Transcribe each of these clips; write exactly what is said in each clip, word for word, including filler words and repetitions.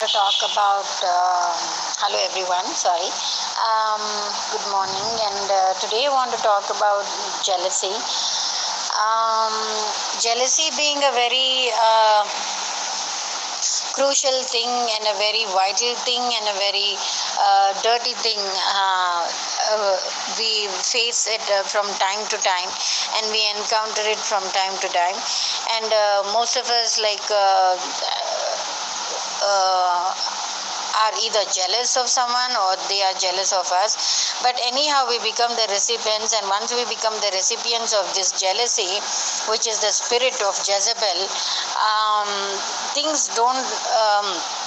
To talk about uh, hello everyone, sorry, um, good morning, and uh, today I want to talk about jealousy. um, Jealousy being a very uh, crucial thing and a very vital thing and a very uh, dirty thing. Uh, uh, we face it uh, from time to time, and we encounter it from time to time, and uh, most of us like uh, uh, are either jealous of someone or they are jealous of us. But anyhow, we become the recipients, and once we become the recipients of this jealousy, which is the spirit of Jezebel, um, things don't um,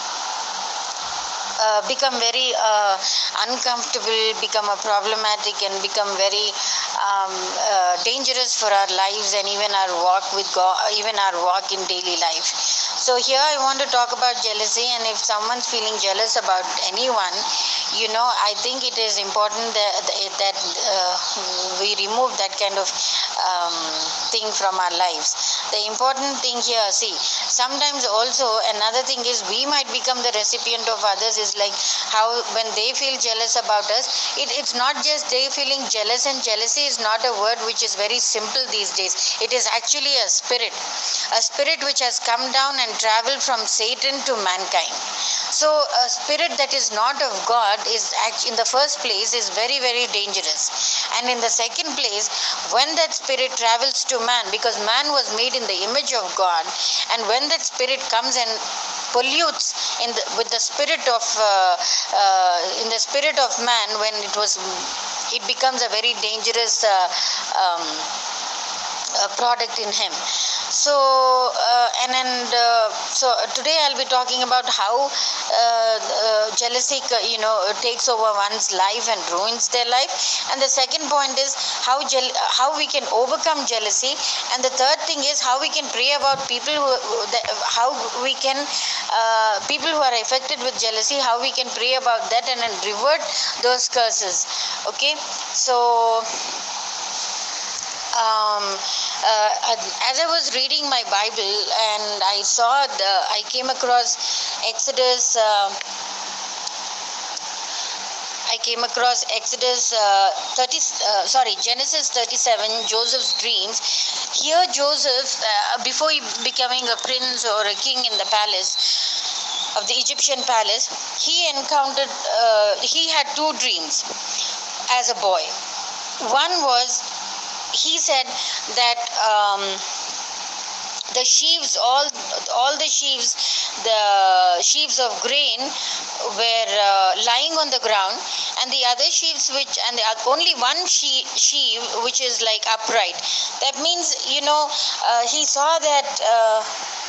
uh, become very uh, uncomfortable, become a problematic, and become very um, uh, dangerous for our lives and even our walk with God, even our walk in daily life. So here I want to talk about jealousy, and if someone's feeling jealous about anyone, you know, I think it is important that, that uh, we remove that kind of um, thing from our lives. The important thing here, see, sometimes also another thing is we might become the recipient of others, is like how when they feel jealous about us, it, it's not just they feeling jealous, and jealousy is not a word which is very simple these days. It is actually a spirit, a spirit which has come down and traveled from Satan to mankind. So a spirit that is not of God is actually, in the first place, is very, very dangerous. And in the second place, when that spirit travels to man, because man was made in the image of God, and when that spirit comes and pollutes in the, with the spirit of uh, uh, in the spirit of man, when it was, it becomes a very dangerous uh, um, uh, product in him. So uh, and and uh, so today I'll be talking about how uh, uh, jealousy, you know, takes over one's life and ruins their life. And the second point is how je- how we can overcome jealousy. And the third thing is how we can pray about people who, how we can uh, people who are affected with jealousy, how we can pray about that and then revert those curses. Okay, so. Um, uh, as I was reading my Bible, and I saw the, I came across Exodus. Uh, I came across Exodus uh, thirty. Uh, sorry, Genesis thirty-seven. Joseph's dreams. Here, Joseph, uh, before he becoming a prince or a king in the palace of the Egyptian palace, he encountered. Uh, he had two dreams as a boy. One was, he said that um, the sheaves, all all the sheaves, the sheaves of grain were uh, lying on the ground, and the other sheaves, which and the, only one she, sheave which is like upright. That means, you know, uh, he saw that. Uh,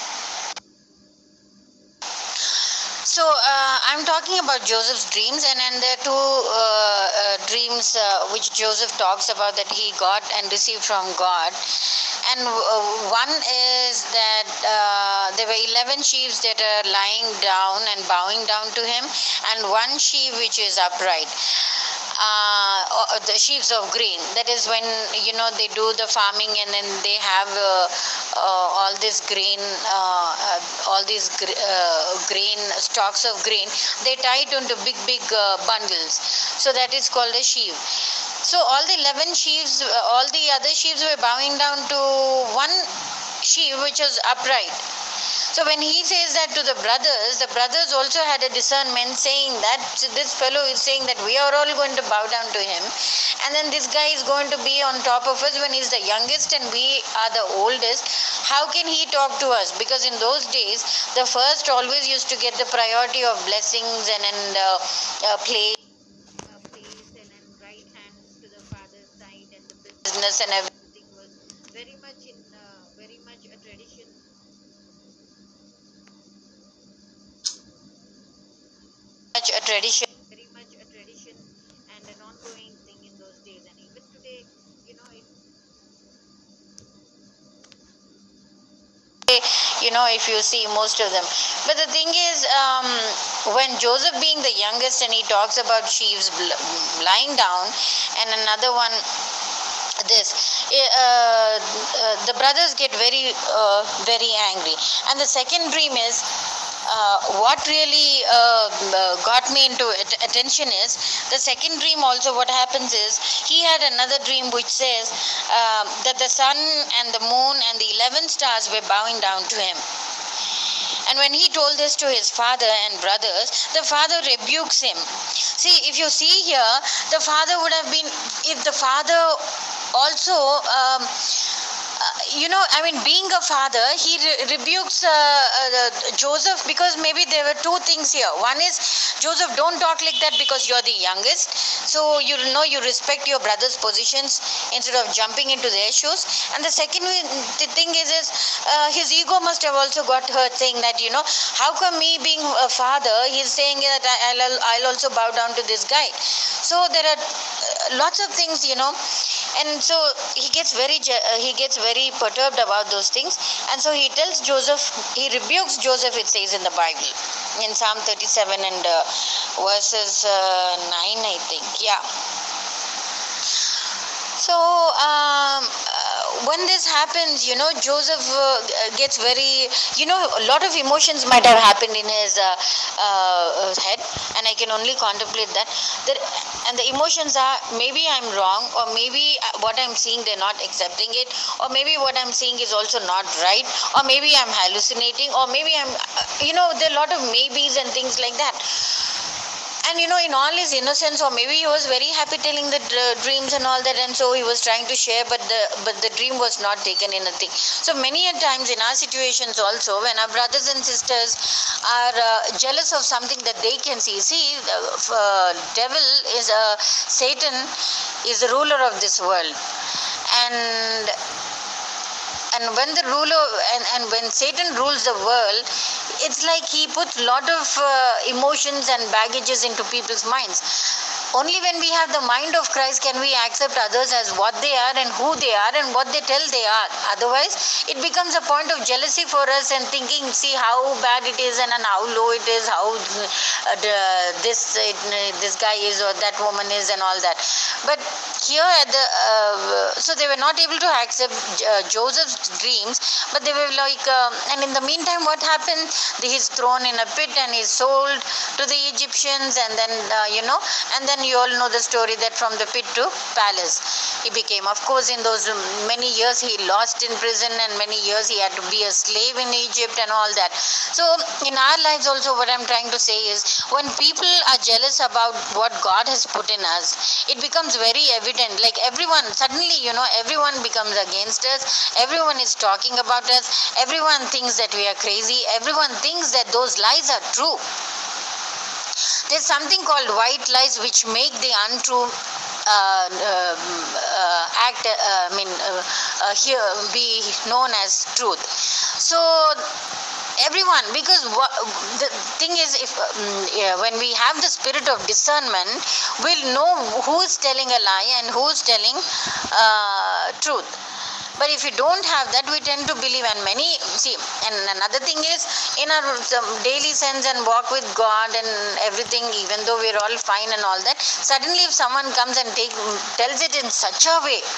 So uh, I'm talking about Joseph's dreams, and, and there are two uh, uh, dreams uh, which Joseph talks about that he got and received from God. And uh, one is that uh, there were eleven sheaves that are lying down and bowing down to him, and one sheaf which is upright. Uh, the sheaves of grain. That is when, you know, they do the farming, and then they have uh, uh, all this grain, uh, uh, all these gr- uh, grain, stalks of grain. They tie it into big, big uh, bundles. So that is called a sheaf. So all the eleven sheaves, uh, all the other sheaves were bowing down to one sheaf which was upright. So when he says that to the brothers, the brothers also had a discernment, saying that this fellow is saying that we are all going to bow down to him, and then this guy is going to be on top of us when he's the youngest and we are the oldest. How can he talk to us? Because in those days, the first always used to get the priority of blessings and, and uh, uh, place, uh, place and, and right hands to the father's side, and the business and everything was very much in uh, very much a tradition. Much a tradition, very much a tradition and an ongoing thing in those days, and even today, you know, it, you know, if you see most of them. But the thing is, um, when Joseph being the youngest, and he talks about sheaves lying down, and another one, this uh, uh, the brothers get very uh, very angry. And the second dream is, uh, what really uh, uh, got me into at- attention is the second dream. Also, what happens is he had another dream which says um, that the sun and the moon and the eleven stars were bowing down to him. And when he told this to his father and brothers, the father rebukes him. See, if you see here, the father would have been, if the father also, um, uh, you know, I mean, being a father, he re- rebukes uh, uh, Joseph, because maybe there were two things here. One is, Joseph, don't talk like that because you're the youngest. So you know you respect your brother's positions instead of jumping into their shoes. And the second the thing is, is uh, his ego must have also got hurt, saying that, you know, how come me being a father, he's saying that I'll, I'll also bow down to this guy. So there are lots of things, you know. And so he gets very uh, he gets very perturbed about those things, and so he tells Joseph, he rebukes Joseph, it says in the Bible, in Psalm thirty-seven and uh, verses uh, nine, I think. Yeah. So um, uh, when this happens, you know, Joseph uh, gets very, you know, a lot of emotions might have happened in his uh, uh, head, and I can only contemplate that. that. And the emotions are, maybe I'm wrong, or maybe what I'm seeing, they're not accepting it, or maybe what I'm seeing is also not right, or maybe I'm hallucinating, or maybe I'm, you know, there are a lot of maybes and things like that. And, you know, in all his innocence, or maybe he was very happy telling the uh, dreams and all that, and so he was trying to share, but the but the dream was not taken in a thing. So many a times in our situations also, when our brothers and sisters are uh, jealous of something that they can see. See, the uh, devil is a, Satan is the ruler of this world. And and when the ruler, and, and when Satan rules the world, it's like he puts a lot of uh, emotions and baggages into people's minds. Only when we have the mind of Christ can we accept others as what they are and who they are and what they tell they are. Otherwise, it becomes a point of jealousy for us, and thinking, see how bad it is and, and how low it is, how uh, the, this it, this guy is or that woman is and all that. But here at the uh, so they were not able to accept uh, Joseph's dreams, but they were like, um, and in the meantime, what happened? He's thrown in a pit and he's sold to the Egyptians, and then uh, you know, and then you all know the story that from the pit to palace he became. Of course, in those many years he lost in prison, and many years he had to be a slave in Egypt and all that. So in our lives also, what I'm trying to say is, when people are jealous about what God has put in us, it becomes very evident. Like everyone, suddenly, you know, everyone becomes against us. Everyone is talking about us. Everyone thinks that we are crazy. Everyone thinks that those lies are true. There's something called white lies which make the untrue uh, uh, uh, act, uh, I mean, uh, uh, here be known as truth. So everyone, because what, the thing is, if um, yeah, when we have the spirit of discernment, we'll know who is telling a lie and who is telling uh, truth. But if we don't have that, we tend to believe. And many, see, and another thing is, in our daily sense and walk with God and everything, even though we're all fine and all that, suddenly if someone comes and take, tells it in such a way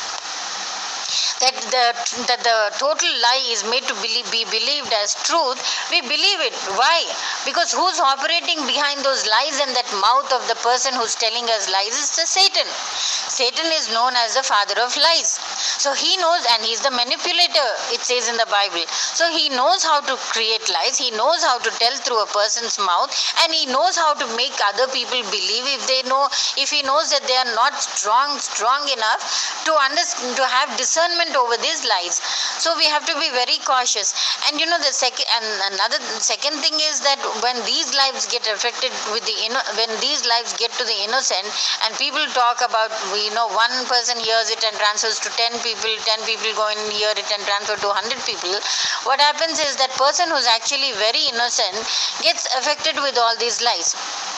that the that the total lie is made to believe, be believed as truth, we believe it. Why? Because who's operating behind those lies and that mouth of the person who's telling us lies is the Satan. Satan is known as the father of lies. So he knows, and he's the manipulator, it says in the Bible. So he knows how to create lies, he knows how to tell through a person's mouth, and he knows how to make other people believe if they know, if he knows that they are not strong, strong enough to understand, to have discernment over these lies. So we have to be very cautious. And you know, the second and another second thing is that when these lives get affected with the when these lives get to the innocent, and people talk about, you know, one person hears it and transfers to ten people, ten people go and hear it and transfer to one hundred people, what happens is that person who's actually very innocent gets affected with all these lies.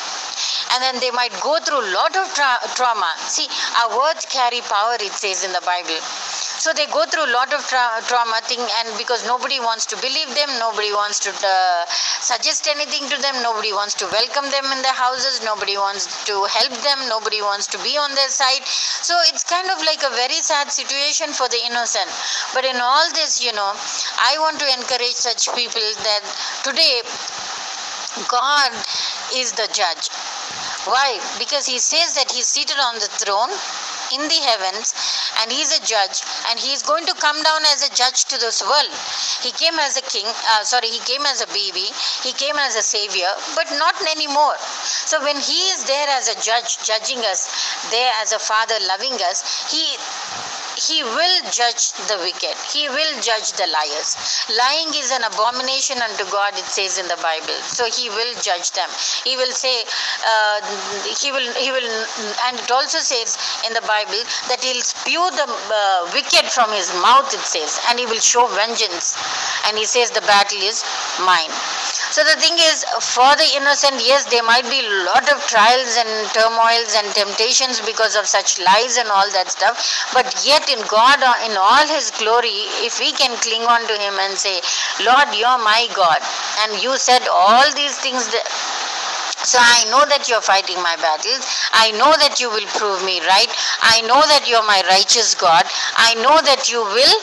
And then they might go through a lot of tra- trauma. See, our words carry power, it says in the Bible. So they go through a lot of tra- trauma thing, and because nobody wants to believe them, nobody wants to uh, suggest anything to them, nobody wants to welcome them in their houses, nobody wants to help them, nobody wants to be on their side. So it's kind of like a very sad situation for the innocent. But in all this, you know, I want to encourage such people that today, God is the judge. Why? Because he says that he's seated on the throne in the heavens, and he's a judge, and he's going to come down as a judge to this world. He came as a king, uh, sorry, he came as a baby, he came as a savior, but not anymore. So when he is there as a judge, judging us, there as a father loving us, he He will judge the wicked. He will judge the liars. Lying is an abomination unto God, it says in the Bible. So he will judge them. He will say, uh, he will, he will, and it also says in the Bible that he'll spew the uh, wicked from his mouth, it says, and he will show vengeance. And he says the battle is mine. So the thing is, for the innocent, yes, there might be a lot of trials and turmoils and temptations because of such lies and all that stuff. But yet in God, in all his glory, if we can cling on to him and say, Lord, you're my God, and you said all these things that, so I know that you're fighting my battles. I know that you will prove me right. I know that you're my righteous God. I know that you will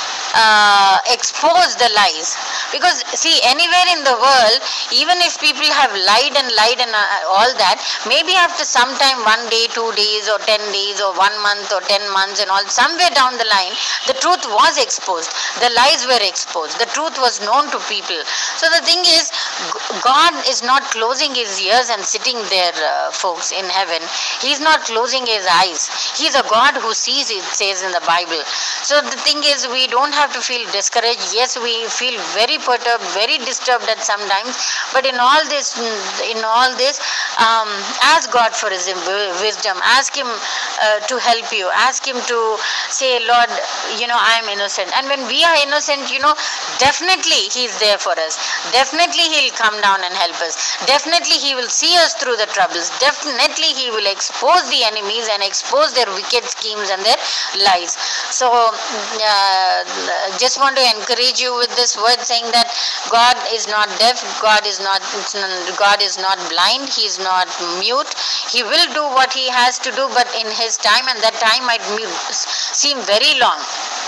uh, expose the lies. Because see, anywhere in the world, even if people have lied and lied and uh, all that, maybe after some time, one day, two days or ten days or one month or ten months and all, somewhere down the line, the truth was exposed. The lies were exposed. The truth was known to people. So the thing is, God is not closing his ears and sitting there, uh, folks, in heaven. He's not closing his eyes. He's a God who sees, it says in the Bible. So the thing is, we don't have to feel discouraged. Yes, we feel very perturbed, very disturbed at some times, but in all this, in all this, um, ask God for his wisdom. Ask him uh, to help you. Ask him to say, Lord, you know, I am innocent. And when we are innocent, you know, definitely he is there for us. Definitely he will come down and help us. Definitely he will see us through the troubles. Definitely he will expose the enemies and expose their wicked schemes and their lies. So uh, just want to encourage you with this word, saying that God is not deaf, God is not God is not blind, he is not mute. He will do what he has to do, but in his time, and that time might seem very long,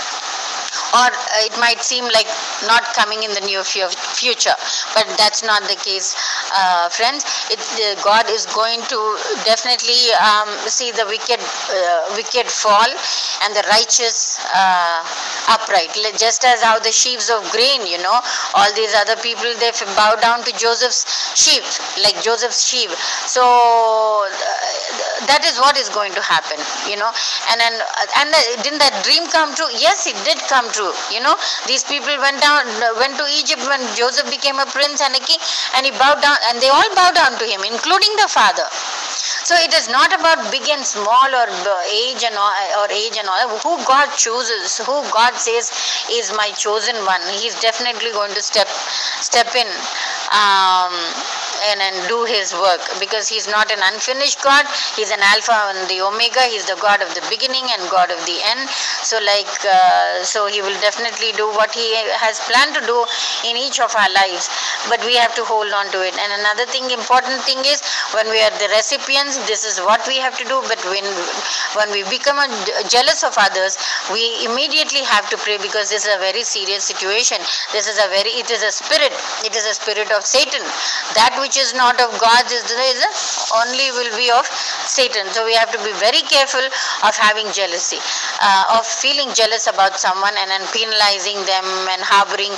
or it might seem like not coming in the near future, but that's not the case, uh, friends. It, uh, God is going to definitely um, see the wicked uh, wicked fall and the righteous uh, upright, just as how the sheaves of grain, you know, all these other people, they bow down to Joseph's sheep, like Joseph's sheep. So uh, that is what is going to happen, you know. And then, and the, didn't that dream come true? Yes, it did come true. You know, these people went down, went to Egypt when Joseph became a prince and a king, and he bowed down, and they all bowed down to him, including the father. So it is not about big and small, or age and all, or age and all. Who God chooses, who God says is my chosen one, he's definitely going to step step in um, and, and do his work, because he's not an unfinished God. He's an Alpha and the Omega. He's the God of the beginning and God of the end. So like, uh, so he will definitely do what he has planned to do in each of our lives, but we have to hold on to it. And another thing, important thing is, when we are the recipients, this is what we have to do. But when when we become a, jealous of others, we immediately have to pray, because this is a very serious situation. This is a very, it is a spirit. It is a spirit of Satan. That which is not of God is, is only will be of Satan. So we have to be very careful of having jealousy, uh, of feeling jealous about someone and then penalizing them and harboring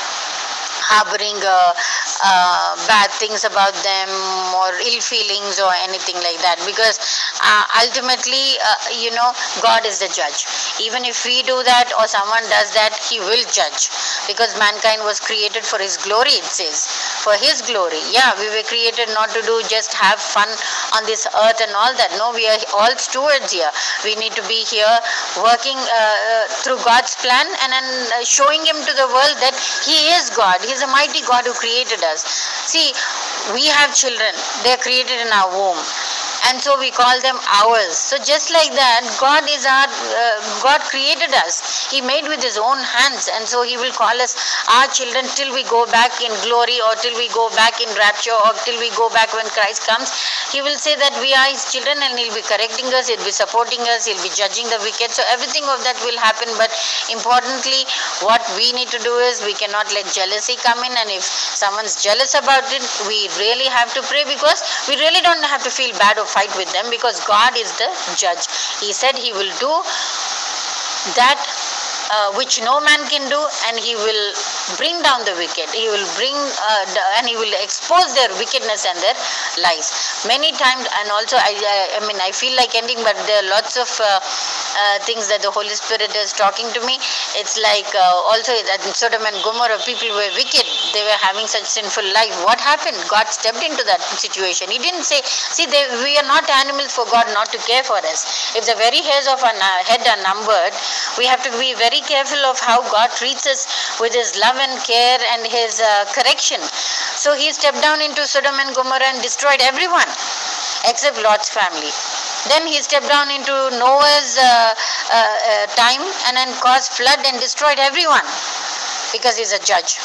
harboring uh, uh, bad things about them, or ill feelings or anything like that, because uh, ultimately uh, you know, God is the judge. Even if we do that or someone does that, he will judge, because mankind was created for his glory, it says, for his glory. Yeah, we were created not to do just have fun on this earth and all that. No, we are all stewards here. We need to be here working uh, through God's plan, and then uh, showing him to the world that he is God. He is a mighty God who created us. See, we have children. They are created in our womb. and so we call them ours. So just like that, God is our, uh, God created us. He made with His own hands, and so He will call us our children till we go back in glory, or till we go back in rapture, or till we go back when Christ comes. He will say that we are His children, and He'll be correcting us, He'll be supporting us, He'll be judging the wicked. So everything of that will happen, but importantly, what we need to do is we cannot let jealousy come in, and if someone's jealous about it, we really have to pray, because we really don't have to feel bad or fight with them, because God is the judge. He said He will do that uh, which no man can do, and He will bring down the wicked. He will bring uh, the, and He will expose their wickedness and their lies. Many times, and also I, I, I mean I feel like ending, but there are lots of uh, uh, things that the Holy Spirit is talking to me. It's like uh, also that in Sodom and Gomorrah, people were wicked. They were having such sinful life. What happened? God stepped into that situation. He didn't say, see, they, we are not animals for God not to care for us. If the very hairs of our head are numbered, we have to be very careful of how God treats us with His love and care and His uh, correction. So He stepped down into Sodom and Gomorrah and destroyed everyone except Lot's family. Then He stepped down into Noah's uh, uh, uh, time and then caused flood and destroyed everyone, because He's a judge.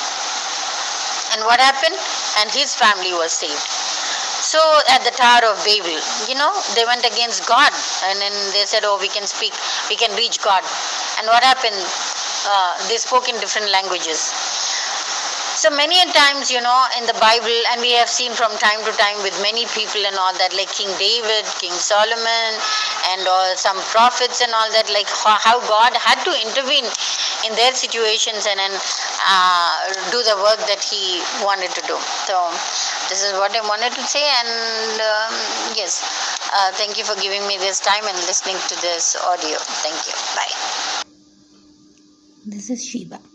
And what happened? And his family was saved. So at the Tower of Babel, you know, they went against God, and then they said, oh, we can speak, we can reach God. And what happened? Uh, they spoke in different languages. So many times, you know, in the Bible, and we have seen from time to time with many people and all that, like King David, King Solomon, and all, some prophets and all that, like how God had to intervene in their situations and then uh, do the work that He wanted to do. So this is what I wanted to say, and um, yes, uh, thank you for giving me this time and listening to this audio. Thank you. Bye. This is Shiva.